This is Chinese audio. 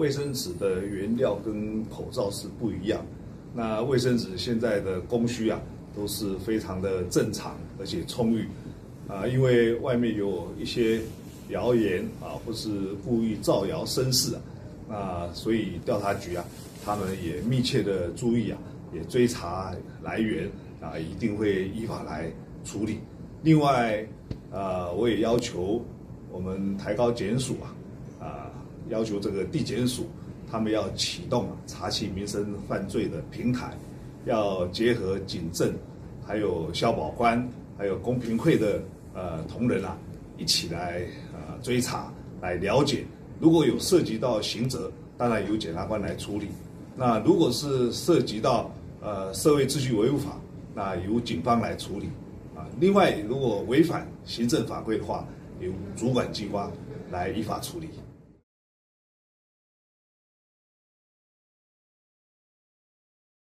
卫生纸的原料跟口罩是不一样。那卫生纸现在的供需啊，都是非常的正常而且充裕因为外面有一些谣言或是故意造谣生事所以调查局他们也密切的注意也追查来源一定会依法来处理。另外我也要求我们台高检署要求这个地检署他们要启动查缉民生犯罪的平台，要结合警政、还有消保官、还有公平会的同仁一起来追查，来了解。如果有涉及到刑责，当然由检察官来处理。那如果是涉及到社会秩序维护法，那由警方来处理另外，如果违反行政法规的话，由主管机关来依法处理。